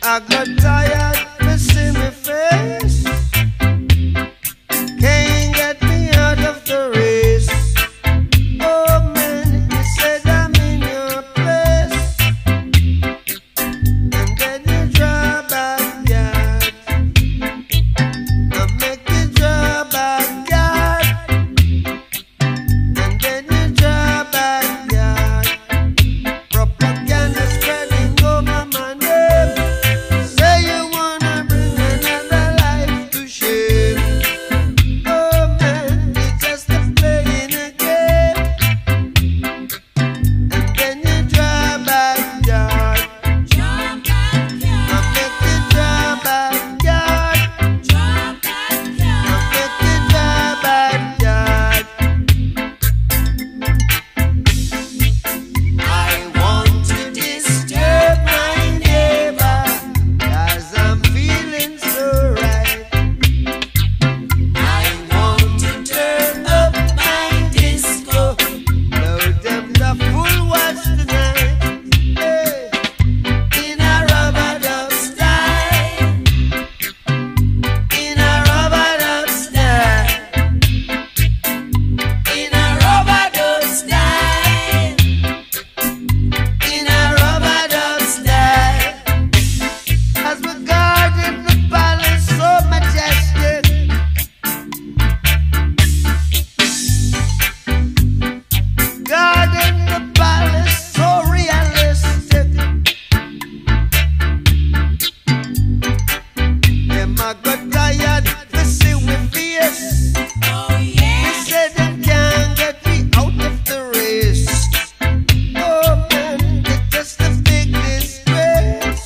I got tired to see me face. Can't get me out of the race. Oh man, you said I'm in your place, and then you draw back yard. I make you draw back yard, and then you draw back yard. Propaganda spreading over my name. Say you wanna bring another life to shame. Oh man, it's just a playing a game, and then you draw back yard. I make you draw back yard. I make you draw back yard. I want to disturb my neighbor, 'cause I'm feeling so right. I want to turn up my disco, blow them the full watch tonight. Hey, in a rubber-dub style, in a rubber-dub style, in a rubber-dub style, in a rubber-dub style. As we guard in the palace so majestic, guard in the palace so realistic. Them a got tired to see we face. They said them can't get me out of the race. Oh man, it's just a big disgrace.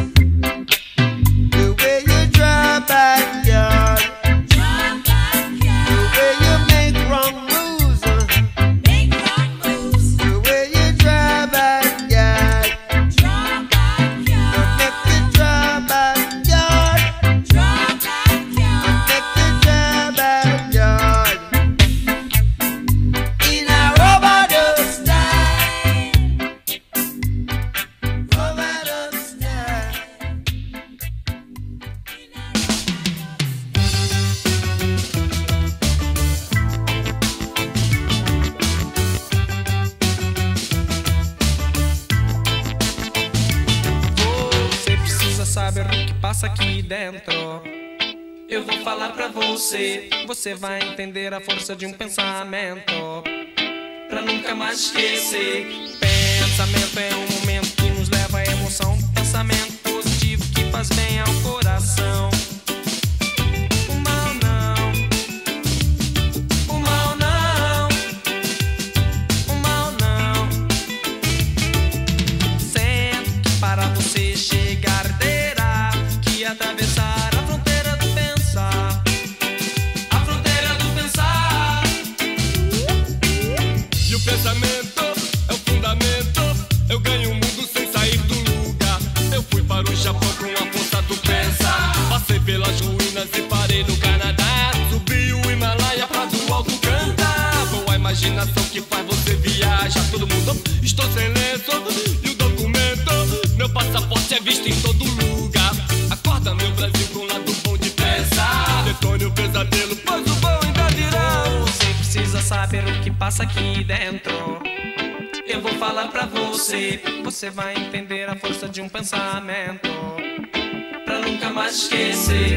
The way you draw back yard, the way you make wrong moves, the way you draw back yard, make you draw back yard, make you draw back yard. In a rubber-dub style, rubber-dub style. Você precisa saber o que passa aqui dentro. Eu vou falar pra você, você vai entender a força de um pensamento, pra nunca mais esquecer. Pensamento é um momento que nos leva à emoção. Pensamento positivo que faz bem ao coração. O mal não, o mal não, o mal não. Sendo que para você chegar terá que atravessar a fronteira do pensar. A fronteira do pensar. E o pensamento é o fundamento. Eu ganho o mundo sem sair do lugar. Eu fui para o Japão com a força do pensar. Passei pelas ruínas e parei no Canadá. Subi o Himalaia pra do alto cantar. Boa imaginação que faz você viajar. Todo mundo, estou sem lenço. E o documento, meu passaporte é visto em todo lugar. Acorda meu Brasil com o lado bom de pensar. Detone o pesadelo, pois o bom ainda virá. Você precisa saber o que passa aqui dentro. Eu vou falar pra você, você vai entender a força de um pensamento, pra nunca mais esquecer.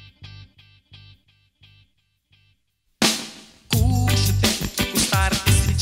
Custe o tempo que custar esse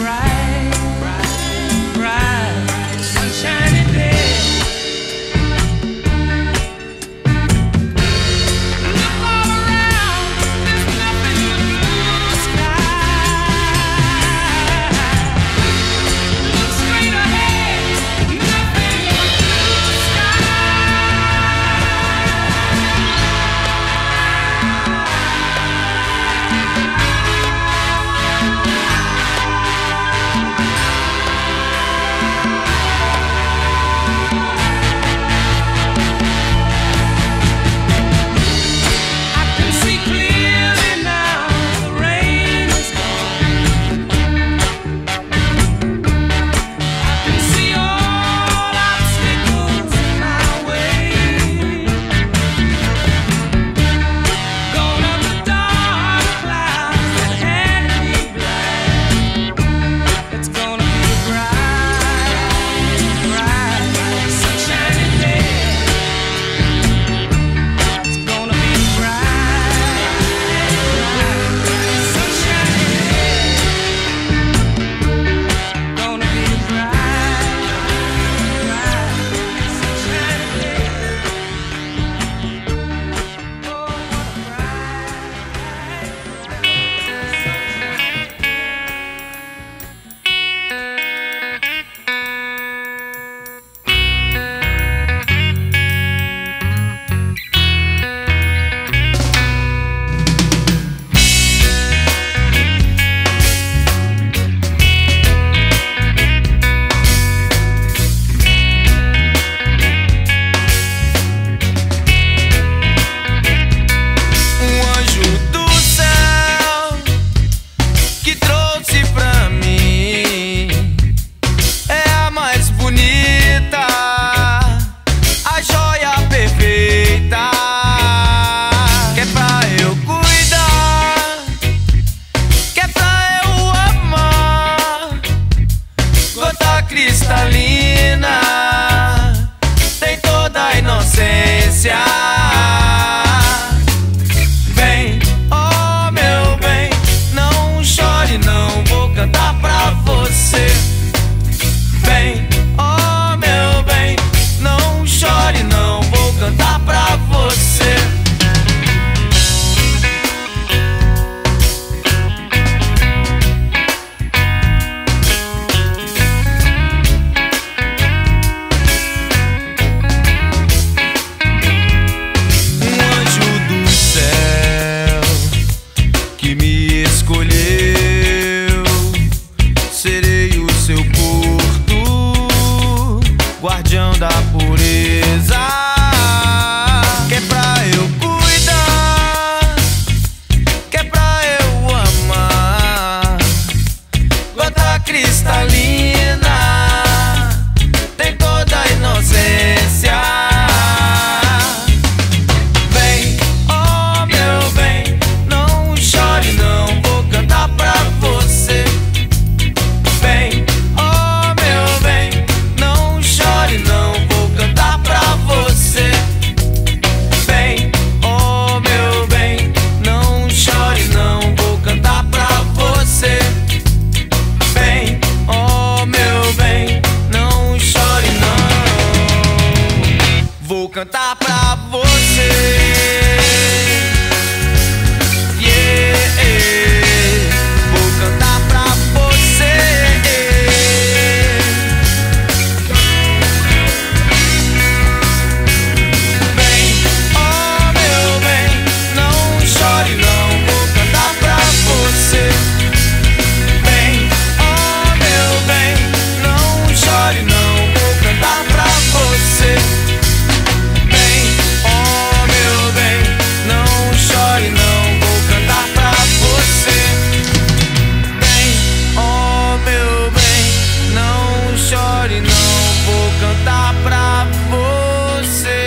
bright, bright, bright, sunshiny day. Look all around, there's nothing but blue sky. Look straight ahead, nothing but blue sky. I can see clearly now, the rain is gone. I can see all obstacles in my way. Gone are the dark clouds that had me blind. It's gonna be a bright, bright, sunshiny day. It's gonna be a bright, bright, sunshiny day. Gonna be a bright, bright, sunshiny day. Oh, what a bright, Anjo do céu que trouxe pra mim é a mais bonita, a joia perfeita, que é pra eu cuidar, que é pra eu amar. Gota cristalina, tem toda a inocência. Vem, oh meu bem, não chore, não vou cantar pra você. Vem, oh meu bem, não chore, não vou cantar pra você. Anjo do céu que me escolheu, serei o seu porto, guardião da pureza, que é pra eu cuidar, que é pra eu amar. Gota cristalina, tem toda a inocência. Vem, oh meu bem, não chore, não vou cantar pra você. Vem, oh meu bem, não chore, não vou cantar pra você. Vem, oh meu bem, não chore, não vou cantar pra você. Vem, oh meu bem, não chore, não vou cantar pra você. Yeah, vou cantar pra você. Vem, oh meu bem, não chore, não vou cantar pra você. Vem, oh meu bem, não chore, não vou cantar pra você. Vem, oh meu bem, não chore, não vou cantar pra você. Vem, oh meu bem, não chore, não vou cantar pra você.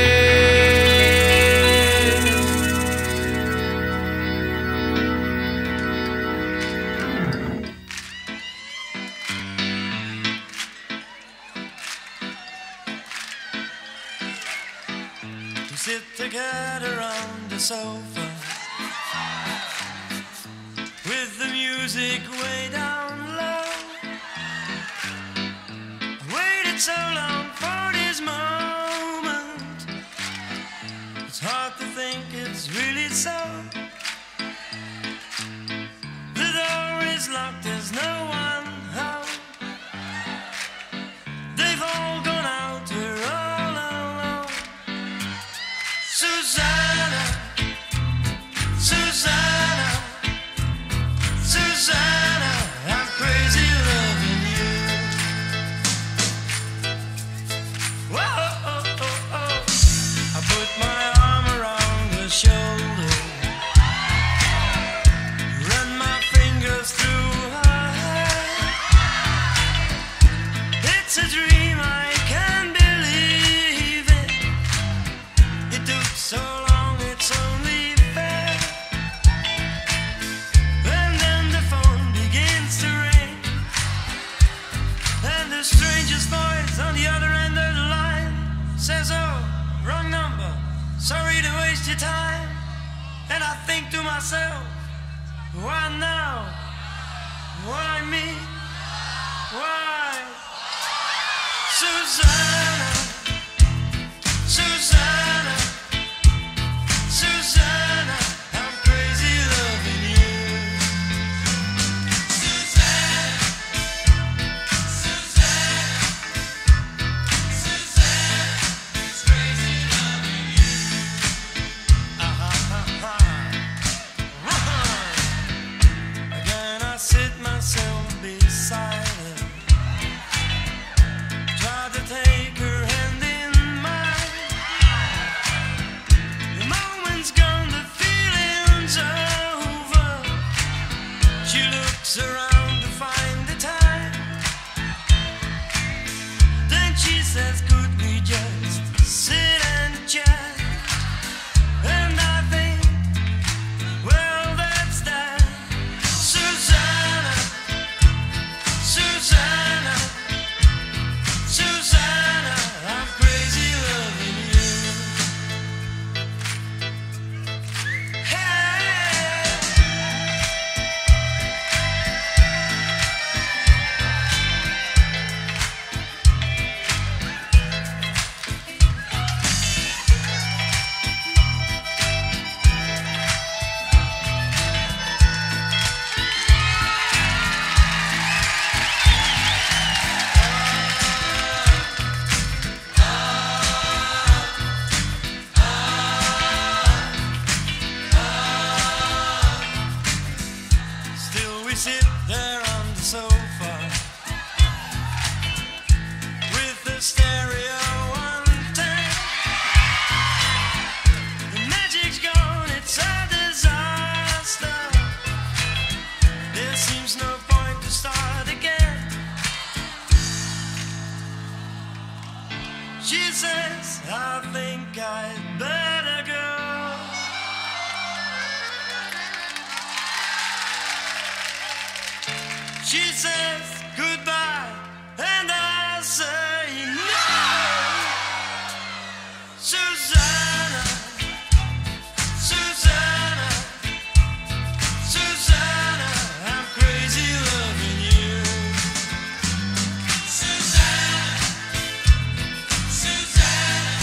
We sit together on the sofa with the music way down low. so long for this moment. It's hard to think it's really so. The door is locked, there's no one home. They've all gone out, we're all alone. Susanna, Susanna, Susanna, I'm crazy loving you. Whoa, oh, oh, oh. I put my arm around her shoulder, run my fingers through her hair. It's a dream, I can't believe it. It took so long, it's only fair. And then the phone begins to ring, and the strangest voice on the other end of the line says, oh, wrong number, sorry to waste your time. And I think to myself, why now? Why me? Why? Susanna, Susanna, Susanna, I'm crazy loving you. Susanna, Susanna, Susanna, it's crazy loving you. Again I sit myself beside her, try to take her hand in mine. The moment's gone, the feeling's over. She looks around to find the time. Then she says, could we just sit and chat? And I think, well, that's that. Susanna, Susanna, Susanna, I'm crazy loving you. Hey. Still we sit there on the sofa with the stereo on 10. The magic's gone, it's a disaster. There seems no point to start again. She says, I think I'd better go. She says goodbye, and I say no. Susanna, Susanna, Susanna, I'm crazy loving you. Susanna, Susanna,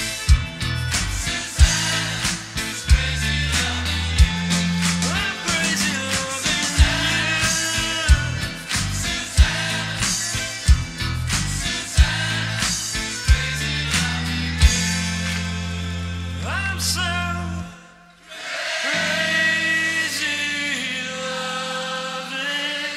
Susanna, it's crazy loving you. I'm crazy loving you. I'm so crazy loving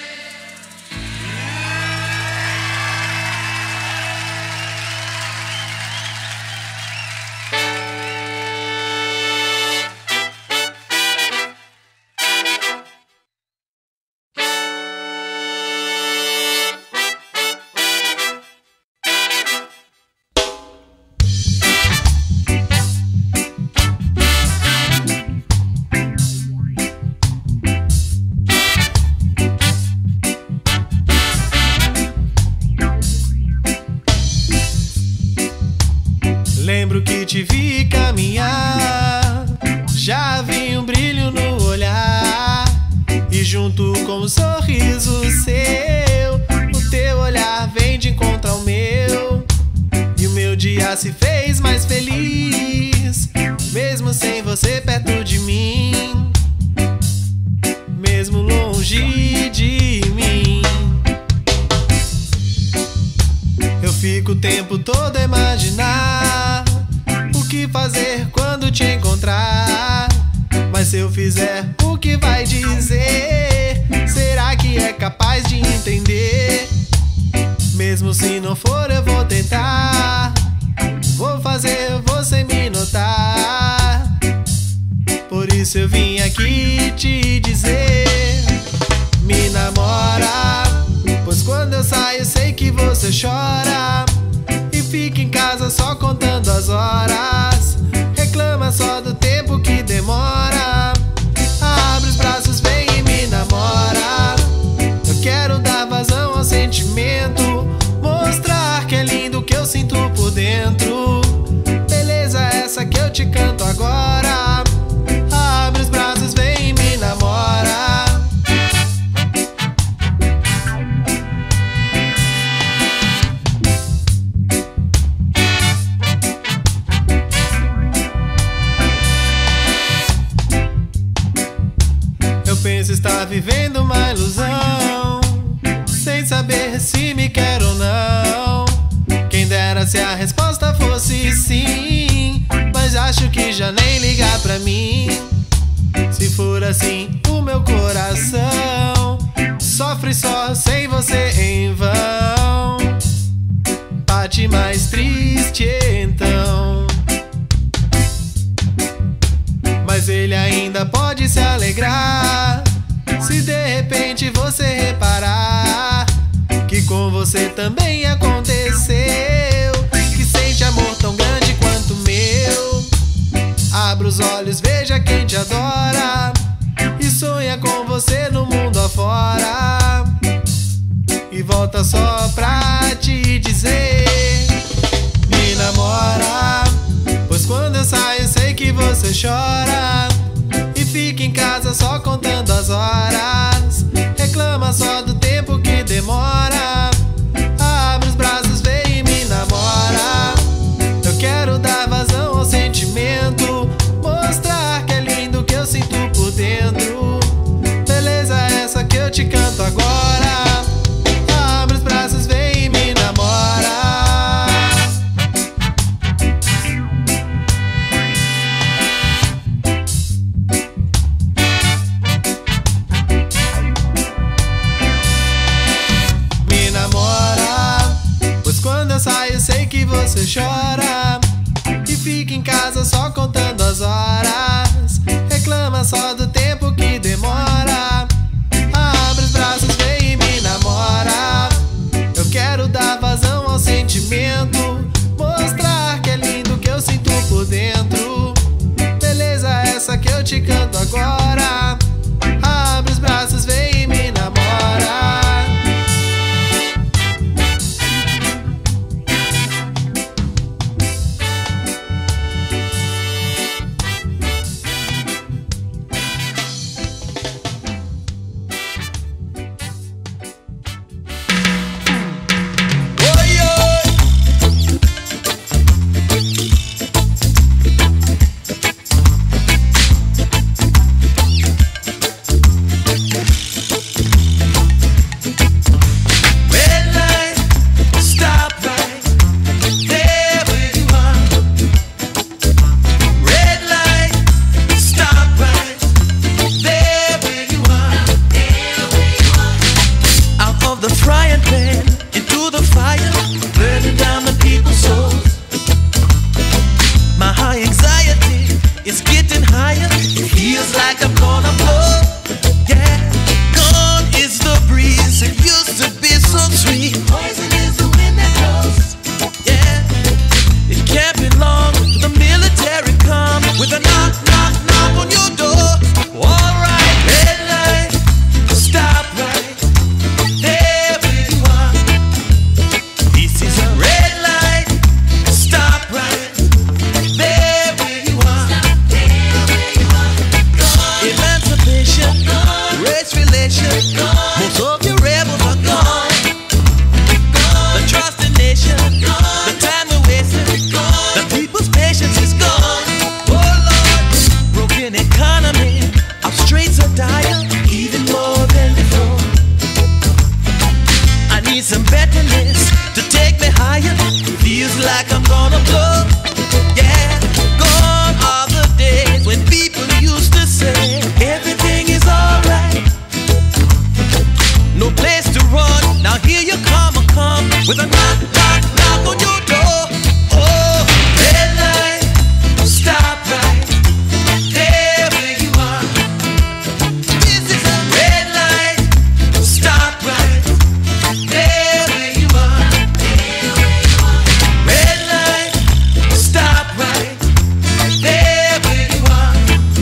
Lembro que te vi caminhar, já vi um brilho no olhar, e junto com um sorriso seu, o teu olhar vem de encontro ao meu. já se fez mais feliz, mesmo sem você perto de mim, mesmo longe de mim. Eu fico o tempo todo a imaginar o que fazer quando te encontrar. Mas se eu fizer, o que vai dizer? Será que é capaz de entender? Mesmo se não for, eu vou tentar. Vou fazer você me notar. Por isso eu vim aqui te dizer: me namora, pois quando eu saio sei que você chora e fica em casa só contando as horas. Reclama só do tempo que demora. Abre os braços, vem e me namora. Eu quero dar vazão ao sentimento, mostrar que é lindo o que eu sinto por dentro. Beleza essa que eu te canto agora. Abre os braços, vem e me namora. Eu penso estar vivendo uma ilusão, sem saber se me quer ou não. Quem dera se a resposta fosse sim, mas acho que já nem ligar pra mim. Se for assim, o meu coração sofre só sem você em vão. Bate mais triste então, mas ele ainda pode se alegrar se de repente você reparar que com você também aconteceu, que sente amor tão grande quanto o meu. Abra os olhos, veja quem te adora e sonha com você no mundo afora. E volta só pra te dizer: me namora, pois quando eu saio sei que você chora e fica em casa só contando as horas. Reclama só do tempo que demora. Abre os braços, vem e me namora. Eu quero dar vazão ao sentimento, mostrar que é lindo o que eu sinto por dentro. Beleza essa que eu te canto agora. Abre os braços, vem e me namora. Me namora, pois quando eu saio sei que você chora e fica em casa só contando as horas. Reclama só do tempo que demora. Abre os braços, vem e me namora. Eu quero dar vazão ao sentimento, mostrar que é lindo o que eu sinto por dentro. Beleza essa que eu te canto agora. Abre os braços, vem e me namora. This is a red light. need some bitterness to take me higher. Feels like I'm gonna blow. Yeah, gone are the days when people used to say everything is alright. No place to run. Now here you come with a knock, knock, knock on your door. Oh, red light, stop right there where you are. This is a red light, stop right there where you are. Red light, stop right there where you are.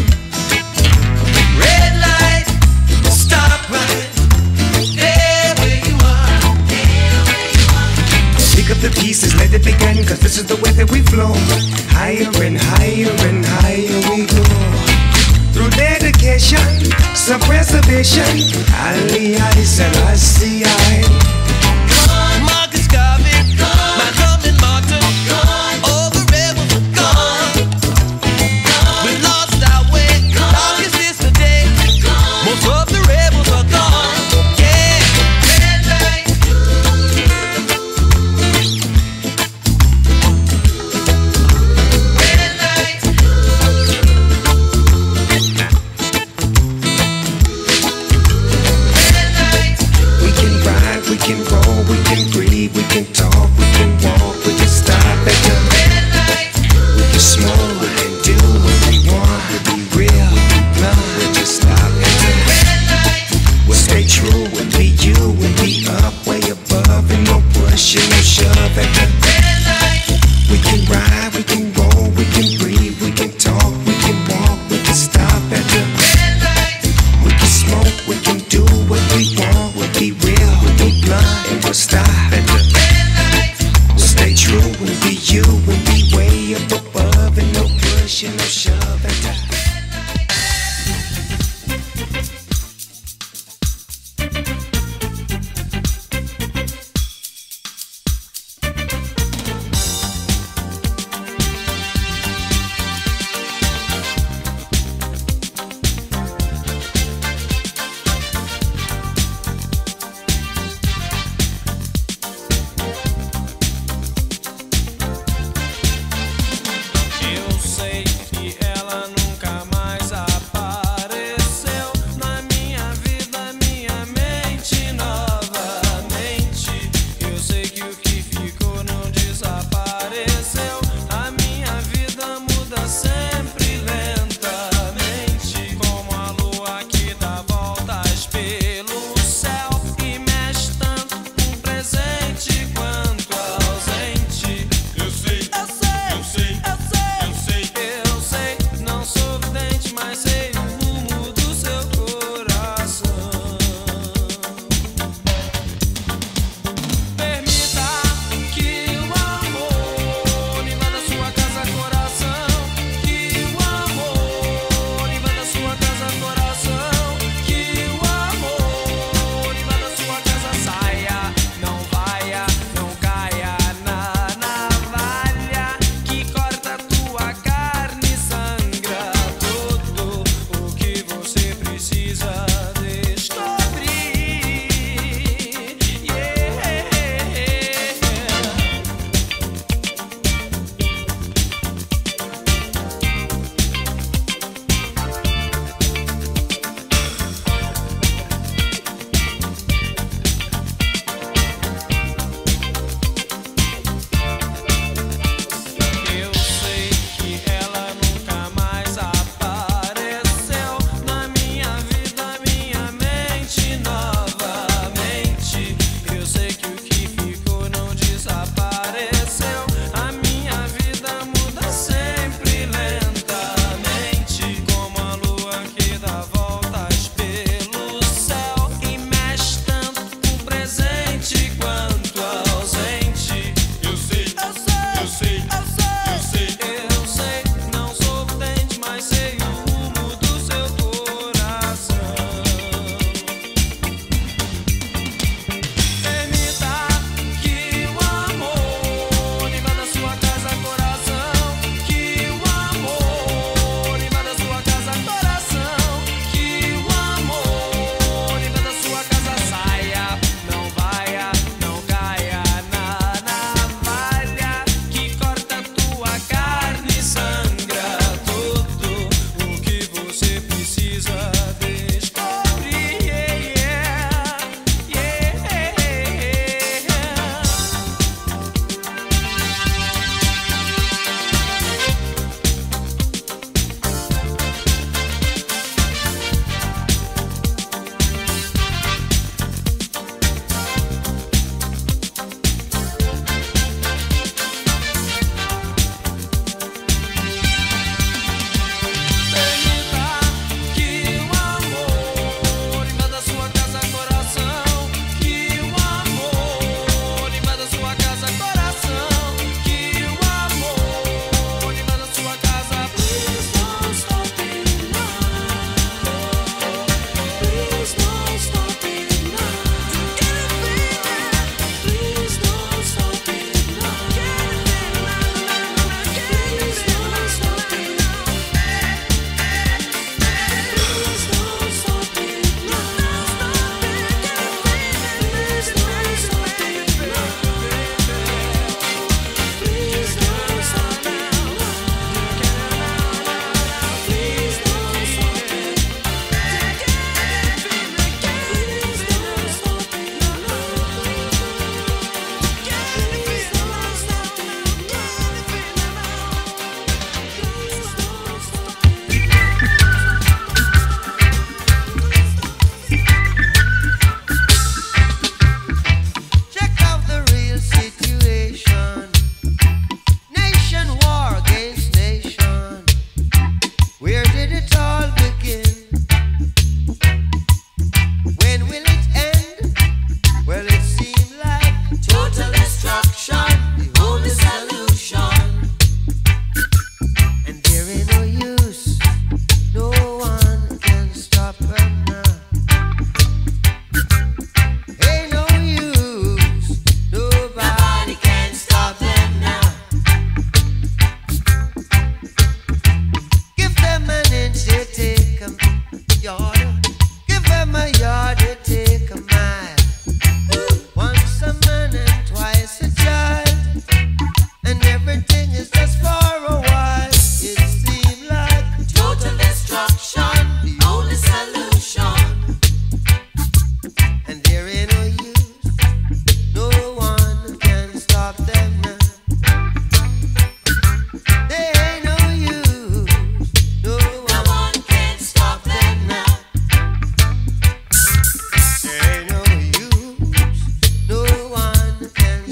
Red light, stop right there where you are. Pick up the pieces, let it begin, cause this is the way that we flow. Higher and higher and higher we go. Through dedication, some preservation. Ali, Ali, Selassie, Marcus Garvey, Malcolm and Martin, all the rebels are gone. We lost our way, darkest is the day. Most of the rebels are gone. Yeah, red light. Red light. Red light. We can ride, we can roll, we can breathe, we can talk, we can walk, we can stop at the red light. We can smoke, we can do what we want, we'll be real, we'll be blunt, we'll just stop at the red light. We'll stay true, we'll be you, we'll be up way above, and no push and no shove at the red light. We can ride, we can roll, we can breathe, we can talk, we can walk, we can stop at the red light. We can smoke, we can do what we want, we'll be real, we'll be blunt, and we'll stop at the red light. We'll stay true, we'll be you, we'll be way up above, and no push and no shove at the red light. Eu sei que ela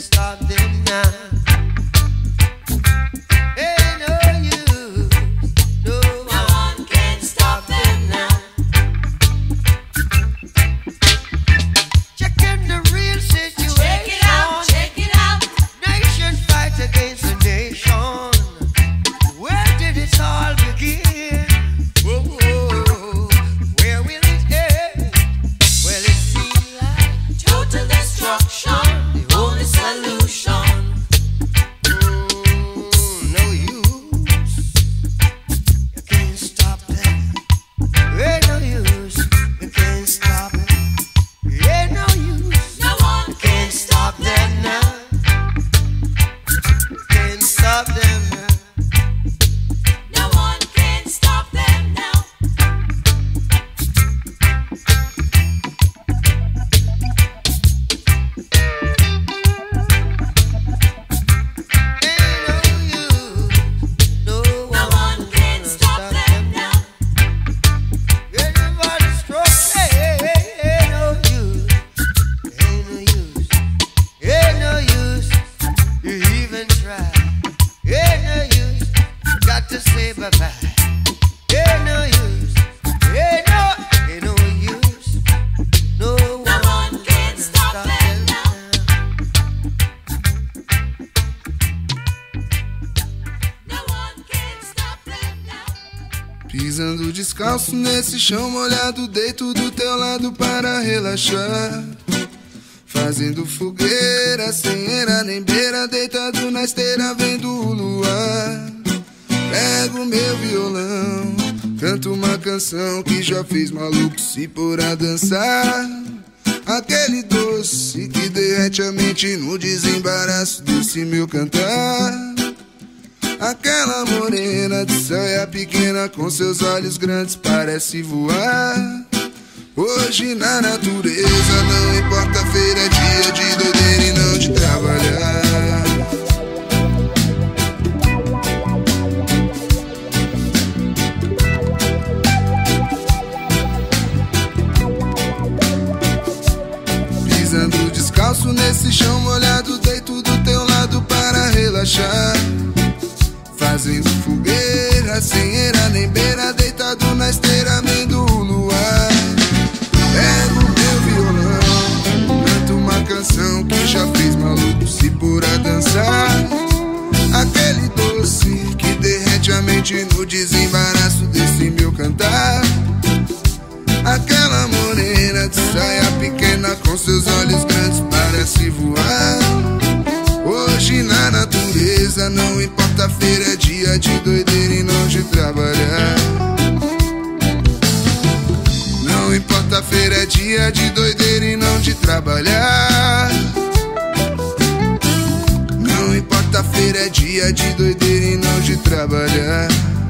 stop them now. Ain't no use, no one can stop them now. Checking the real situation. Check it out, check it out. Nation fight against the nation. Where did it all begin? Whoa, whoa, where will it end? Well, it seems like Total destruction, the only solution. no use. You can't stop that. Ain't no use. You can't stop it. Ain't no use. No one Can't stop them now. Can't stop them now. No one can stop them now. Ain't no use. No No one can stop them now. Everybody stroke. Ain't no use. Ain't no use. Ain't no use. You even try. Ain't no use. Got to say bye bye. Ain't no use. Ain't no use. No one can stop them now. No one can stop them now. Pisando descalço nesse chão molhado, deito do teu lado para relaxar. Fazendo fogueira, sem era nem beira, deitado na esteira vendo o luar. Pego meu violão, canto uma canção que já fez maluco se pôr a dançar. Aquele doce que derrete a mente no desembaraço desse meu cantar. Aquela morena de saia pequena com seus olhos grandes parece voar. Hoje na natureza não importa, feira é dia de doideira e não de trabalhar. Pisando descalço nesse chão molhado, deito do teu lado para relaxar. Fazendo fogueira, sem era nem beira, deitado na esteira vendo o luar. Pego meu violão, canto uma canção que já fez maluco se pôr a dançar. Aquele doce que derrete a mente no desembaraço desse meu cantar. Aquela morena de saia pequena com seus olhos grandes parece voar. Hoje na natureza não importa, feira é dia de doideira e não de trabalhar. Não importa, feira é dia de doideira e não de trabalhar. Não importa, feira é dia de doideira e não de trabalhar.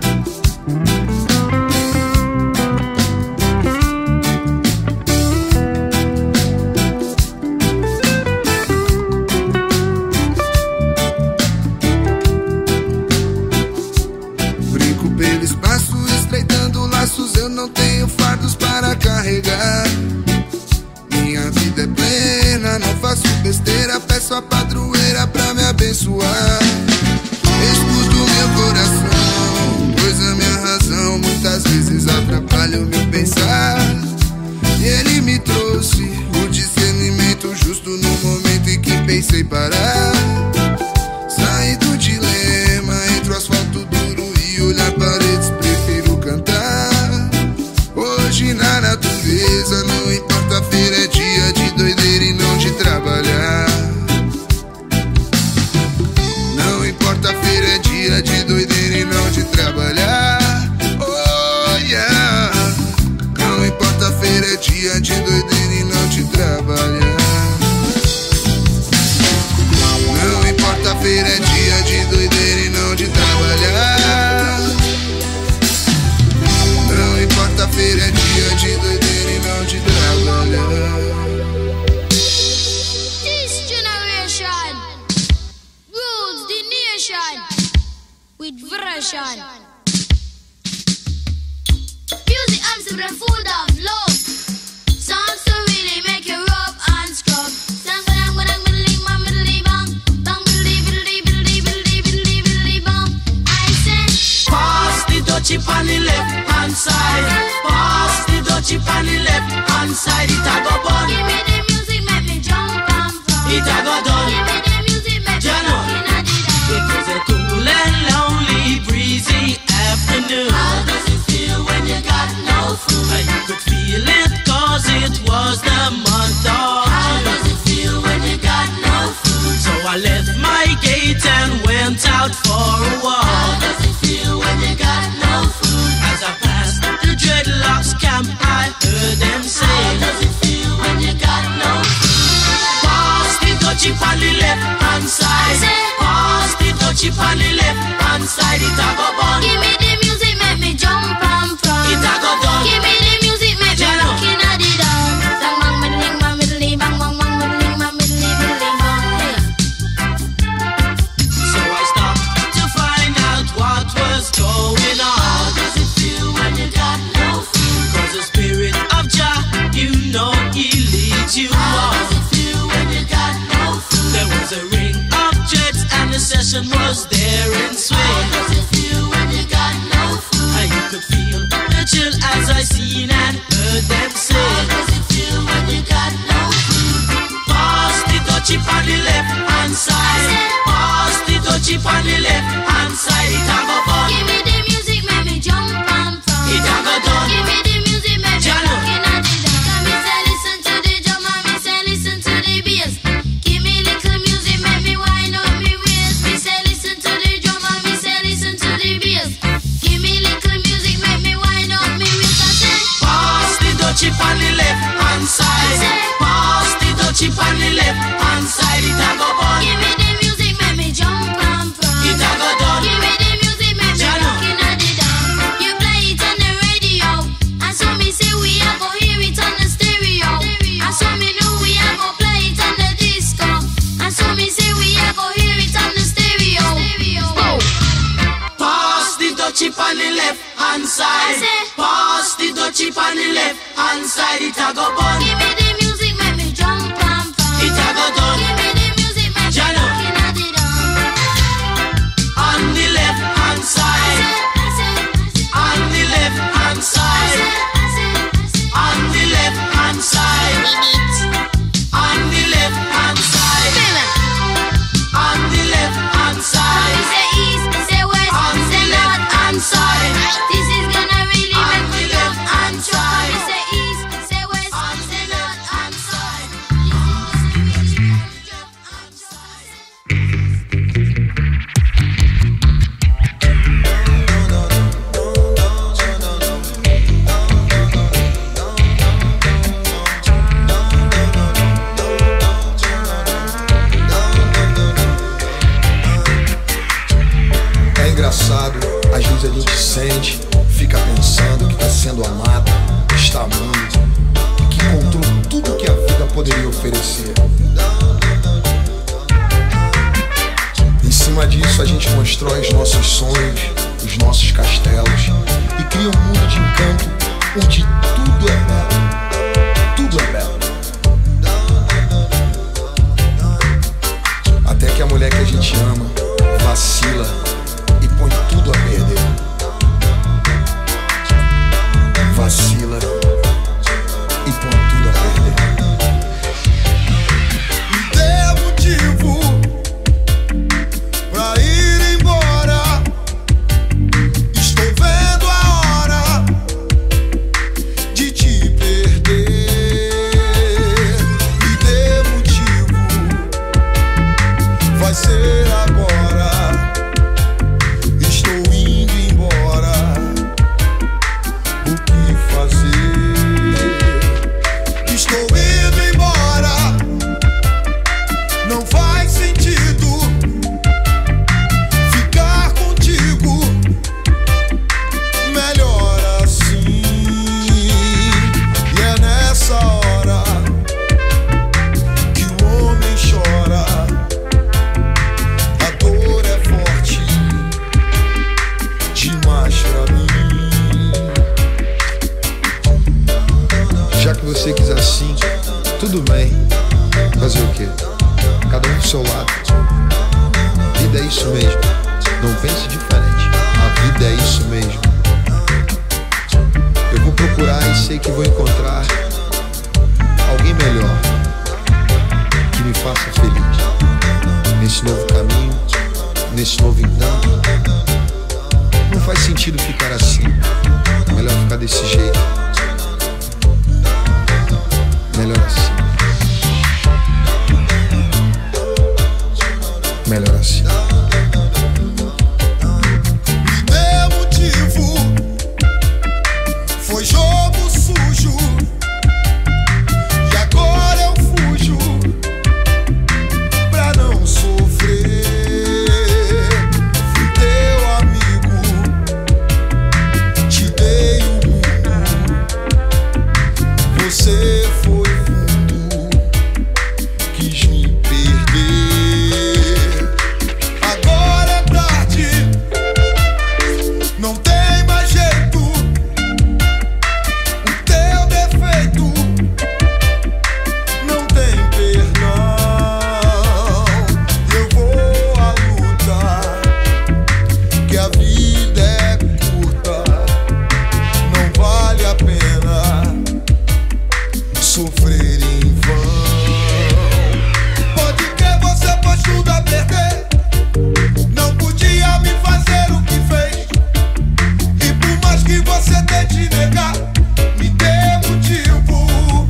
Brinco pelo espaço, estreitando laços, eu não tenho fardos para carregar. Minha vida é plena, não faço besteira, peço a padroeira pra me abençoar. Escuto meu coração, pois a minha razão muitas vezes atrapalha o meu pensar. E ele me trouxe o discernimento justo no momento em que pensei parar. Saí do dilema entre o asfalto duro e olhar paredes, prefiro cantar. Hoje na natureza não importa, feira é dia de doideira e não de trabalhar. Não importa, feira é dia de doideira e não de trabalhar. Oh yeah. Não importa, feira é dia de doideira e não de trabalhar. Não importa, feira é dia de doideira e não de trabalhar. Não importa, feira é dia de doideira e não de trabalhar. This generation rules the nation with version. Music and the food of love. Songs to really make you rub and scrub. Sang ba dang ba dang ba ding bang ba ding bang. could feel it, cause it was the month of June. How does it feel when you got no food? So I left my gate and went out for a walk. How does it feel when you got no food? As I passed the dreadlocks camp, I heard them say, How does it feel when you got no food? pass the dutchie on the left hand side. Pass the dutchie on the left hand side. It a go bun. Give me the music, make me jump and from. It a go done. Give me the music, make me Jello. looking at the down. Bang bang middling, bang middling, bang bang bang middling, bang middling, middling bang. Hey. So I stopped to find out what was going How on. does it feel when you got no food? Cause the spirit of Jah, you know he leads you How on. does it feel when you got no food? There was a ring of dreads and the session was there in How swing. does it feel when you got no food? And you could feel the chill as I seen and heard them How say, does it feel when you got no food? pass the dutchie on the left hand side. Pass the dutchie on the left hand side. It a go bun. Give me the music, make me jump and from. It a go done. Give me the music, make me Jello. looking at the down. Come me say listen to the drum and me say listen to the bass. Give me little music, make me wind up me waist. Me say listen to the drum and me say listen to the bass. Give me little music, make me wind up me waist. I say Pass the dutchie on the left hand side. Pass the dutchie on the left hand side. It a go bun. give me the music, make me jump and from. It a go done. Give me the music, make me Jello. looking at the down. You play it on the radio, and so me say we a go hear it on the stereo. And so me know we a go play it on the disco. And so me say we a go hear it on the stereo. Oh. Pass the dutchie on the left hand side. Pass the dutchie on the left hand side. It a go bun. Give me the music, make me jump and from. It a go done. Give me the music, make me Jello. looking at the down. On the left hand side. On the left hand side. On the left hand side. On the left hand side. On the left hand side. Say east, say west, On the say left north hand and side. south. This is gonna really On make me the jump left and hand shout. side. Say east, say west, On the say left north hand and side. É engraçado, às vezes a gente sente, fica pensando que está sendo amado, está amando, que encontrou tudo que a vida poderia oferecer. Em cima disso a gente constrói os nossos sonhos, os nossos castelos e cria um mundo de encanto onde tudo é belo. Tudo é belo. Até que a mulher que a gente ama vacila e põe tudo a perder. Vacila e põe tudo a perder. Me dê motivo pra ir embora. Estou vendo a hora de te perder. Me dê motivo, vai ser agora. Estou indo embora. O que fazer? Estou indo embora. Não faz sentido ficar contigo. Melhor assim. E é nessa hora que o homem chora. A dor é forte demais pra mim. Já que você quis assim, tudo bem. Fazer o quê? Cada um do seu lado. Vida é isso mesmo. Não pense diferente. A vida é isso mesmo. Eu vou procurar e sei que vou encontrar alguém melhor que me faça feliz. Nesse novo caminho, nesse novo encanto. Não faz sentido ficar assim. Melhor ficar desse jeito. melhor assim. Melhor assim. Me deu motivo, foi jogo sujo, e agora eu fujo pra não sofrer. Fui teu amigo, te dei o mundo, você foi fundo, quis me perder. Agora é tarde, não tem mais jeito. O teu defeito não tem perdão. Eu vou à luta, que a vida é curta, não vale a pena sofrer em vão. Pode crer, você pôs tudo a perder, não podia me fazer o que fez. E por mais que você tente negar, me dê motivo.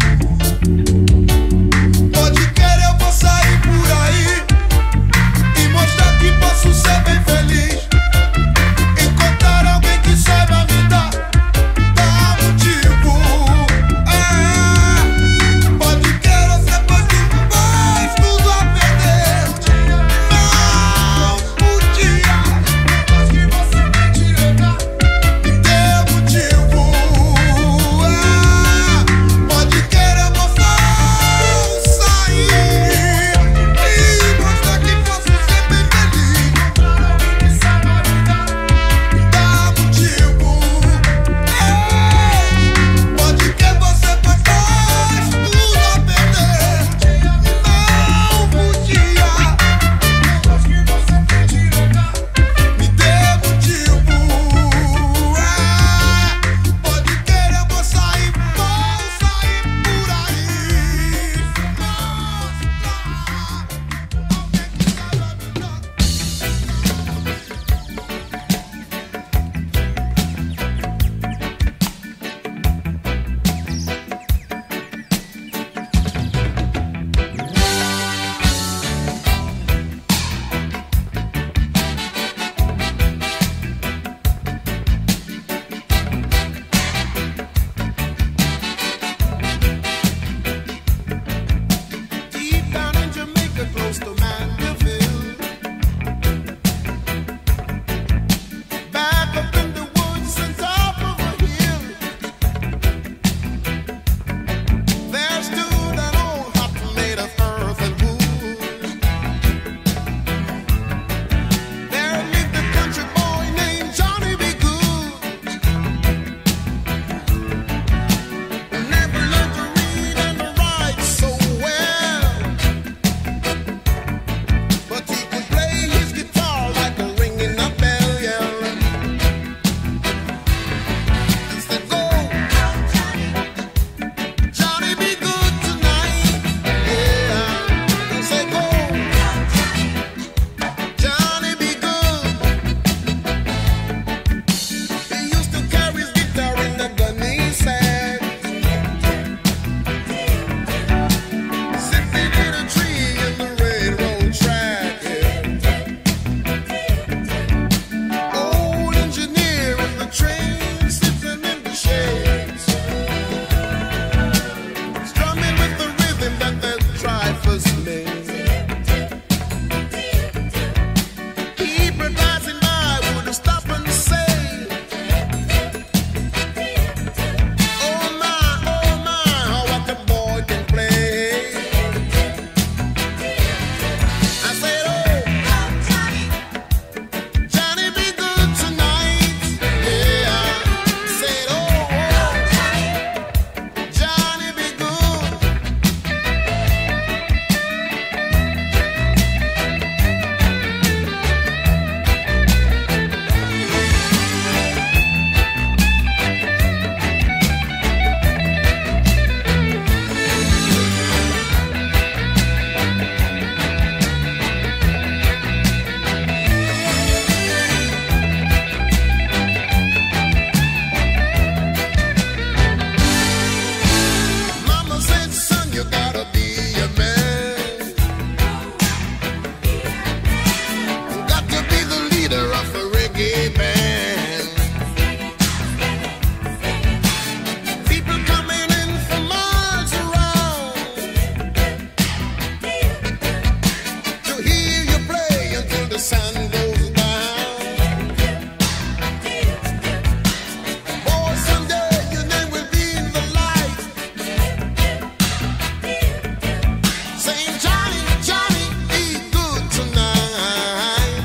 Pode querer, eu vou sair por aí e mostrar que posso ser bem feliz. Encontrar alguém que saiba me dar motivo. Pode querer, você pôs tudo a perder, não podia. Mas que você tente negar, me dê motivo. Pode querer, eu vou sair e mostrar que posso ser bem feliz. Encontrar alguém que saiba me dar motivo. Pode querer, você pôs tudo a perder, não podia. Mas que você tente negar, me dê motivo. Pode querer, eu vou sair por aí, deep down in Jamaica, close to Mandeville. Back up in the woods on top of a hill, there stood an old hut made of earth and wood. There lived a country boy named Johnny B. Good, who never learned to read and to write so well. sun goes down. Boy, someday your name will be in the light, saying, Johnny, Johnny, be good tonight.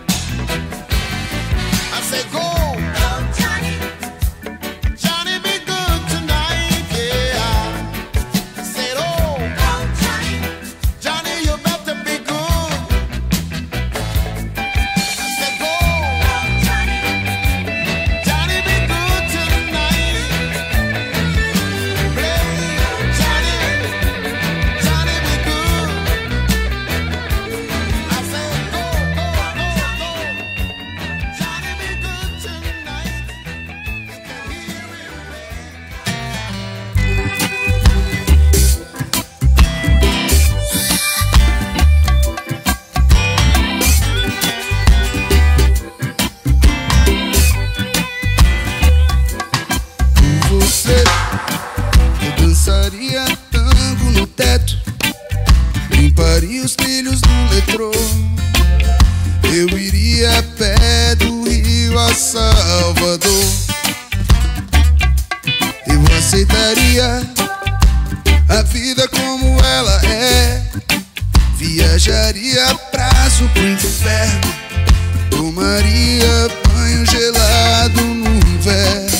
I say, go, Johnny, Johnny, be good tonight, yeah. I said, oh, Johnny, Johnny, you better be good. I said, go, Johnny, Johnny, be good tonight. Play, Johnny, Johnny, be good. I said, go, go, go, go. Johnny, be good tonight. You can hear him Por você, eu dançaria tango no teto, limparia os trilhos do metrô. Eu iria a pé do Rio a Salvador. Eu aceitaria a vida como ela é, viajaria prazo pro inferno, tomaria banho gelado no inverno.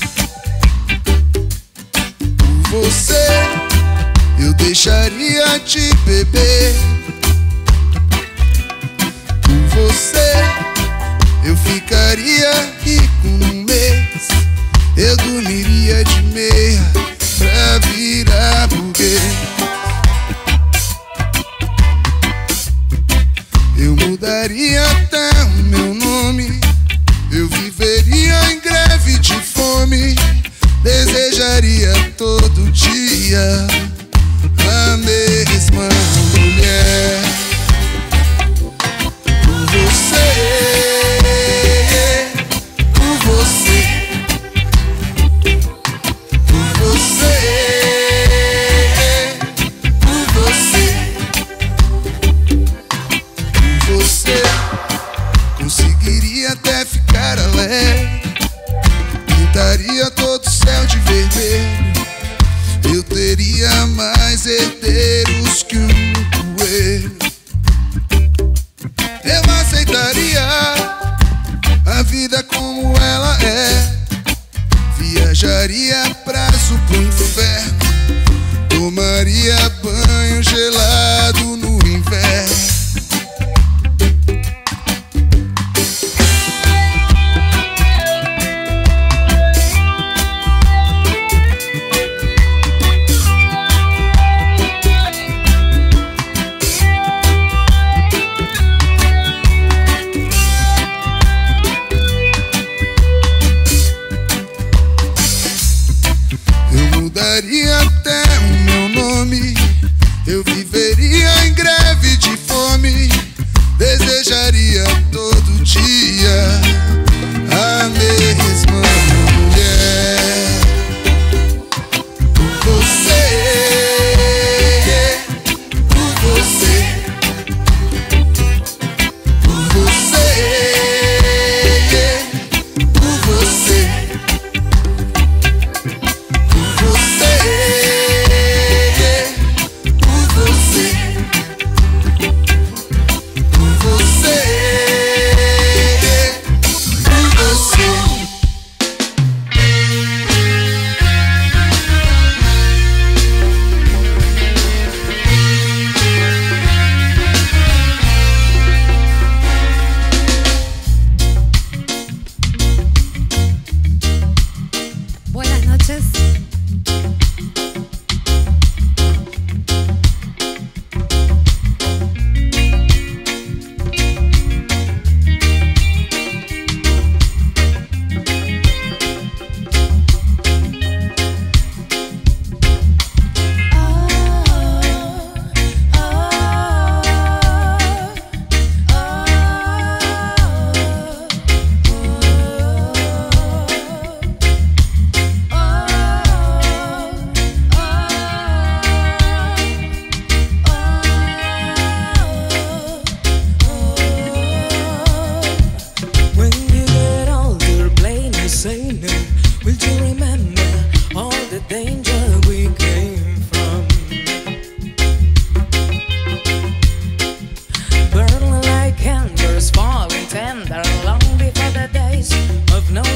Por você, eu deixaria de beber. Por você, eu ficaria rico num mês. Eu dormiria de meia pra virar burguês. Eu mudaria até o meu nome. Eu viveria em greve de fome. Desejaria todo dia a mesma mulher. Por você, por você, por você, por você, por você. Conseguiria até ficar alegre, pintaria todo o céu de vermelho. Eu teria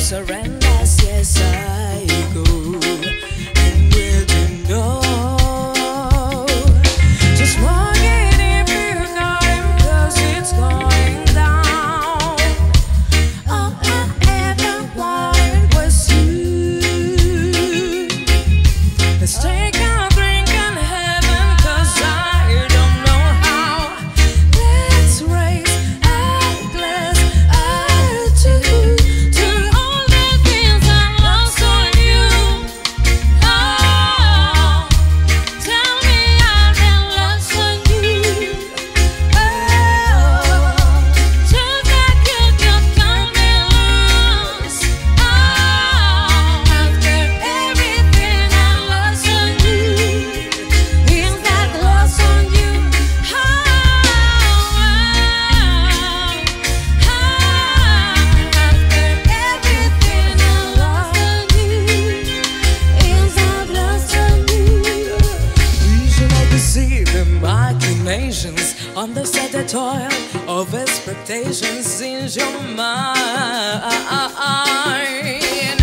surrenders, yes I go. And will you know? Just walk it if you got him, 'cause it's going down. All I ever wanted was you. Let's take a drink in heaven, 'cause I don't know how. Let's raise a glass or two to all the things I lost on you. Oh, tell me I've been lost on you. Oh, just like you just got me lost. Oh, after everything I lost on you, is that lost on you? Imaginations on the set of toil of expectations in your mind.